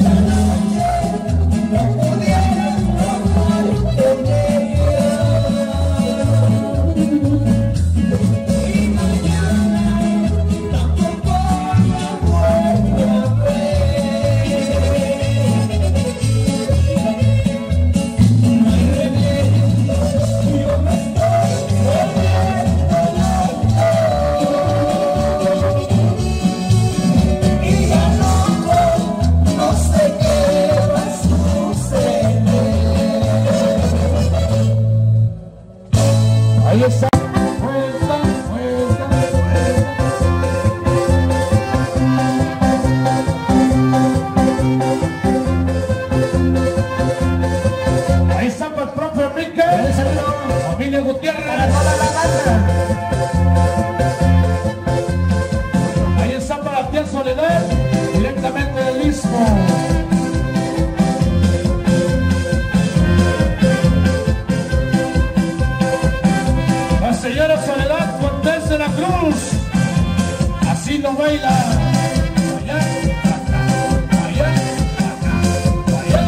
Ahí está. Ahí está para el profe Enrique, familia Gutiérrez. Ahí está para la tía Soledad, directamente del Istmo. Señora Soledad Cortés de la Cruz, así lo baila. Allá, acá, allá, acá, allá.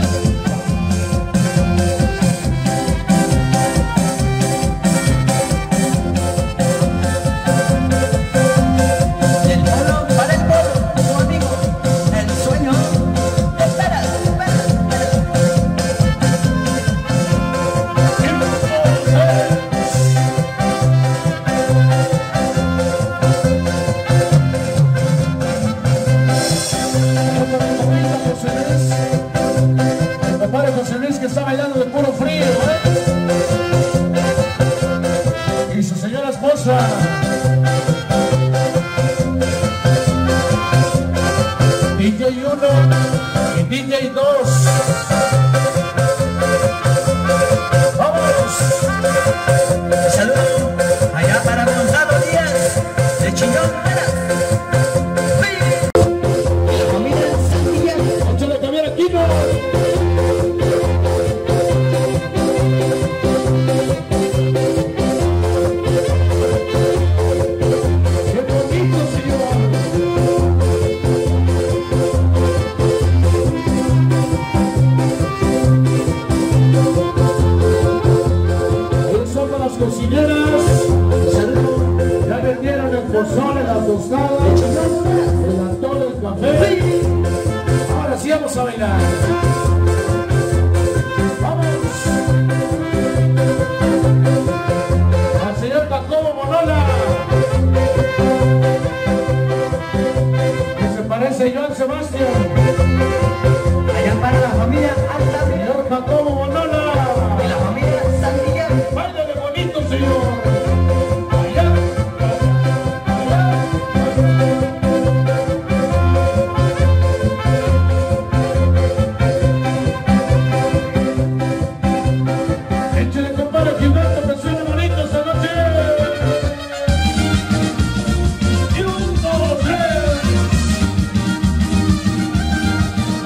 Del pueblo para el pueblo, tu amigo, el sueño. Espera, José Luis, que está bailando de puro frío, y su señora esposa. DJ 1 y DJ 2. ¡Vámonos! saludo allá para Gonzalo Díaz de Chillón. ¡Échale también aquí, no! Cocineras, ya vendieron el pozole, las tostadas, el atole, el café. Ahora sí vamos a bailar. Vamos. Al señor Jacobo Monola, que se parece a Joan Sebastián. Allá para la familia Alta, Señor Jacobo Monola y la familia Santillán. Báilale bonito, señor. Allá, échale, compadre, Gilberto, que suene bonito esta noche. Y 1, 2, 3.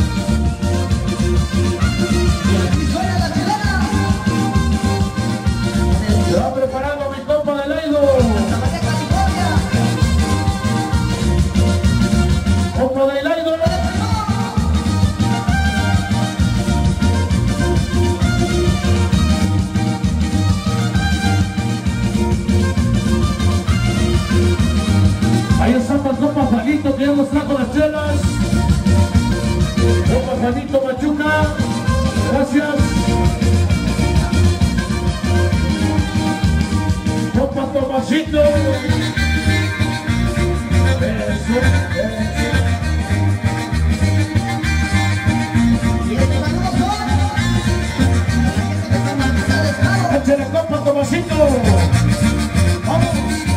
Juanito Machuca, gracias. Compa Tomasito. Échale, compa Tomasito. Vamos.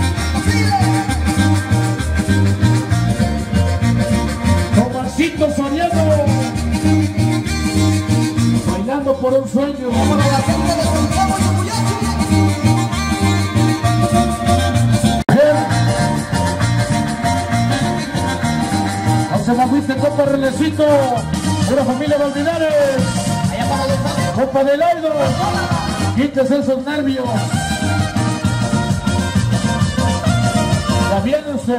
Tomasito Soriano. Bailando por un sueño. Se me fuiste, compa Relecito, una familia de Valdidares, compa del Aido, quítese esos nervios, ya viene usted.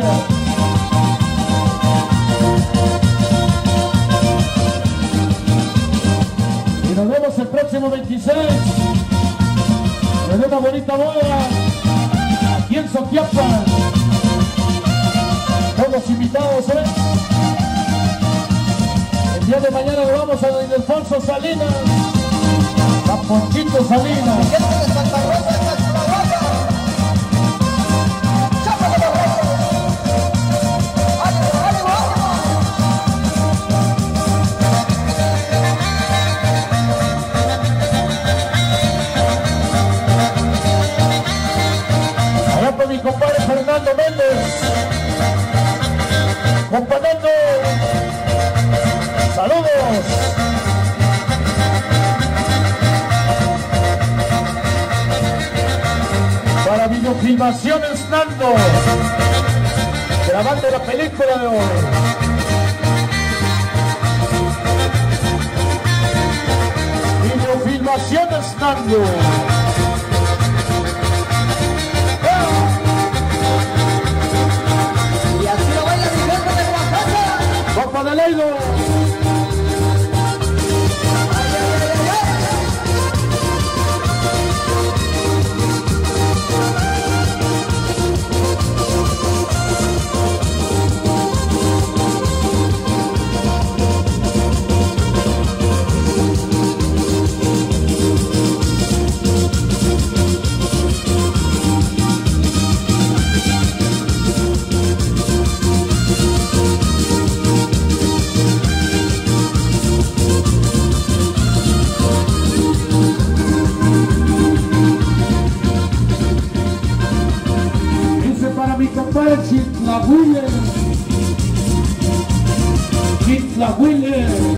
Y nos vemos el próximo 26, de una bonita boda, aquí en Soquiapa, todos invitados, El día de mañana nos vamos a don Ildefonso Salinas, a Ponchito Salinas. Allá por mi compadre Fernando Méndez, compadre. ¡Saludos! Para Videofilmaciones Nando, grabando la película de hoy. Videofilmaciones Nando. Y así lo baila mi gente de Oaxaca. ¡Copa de Leido! Chitlahuile.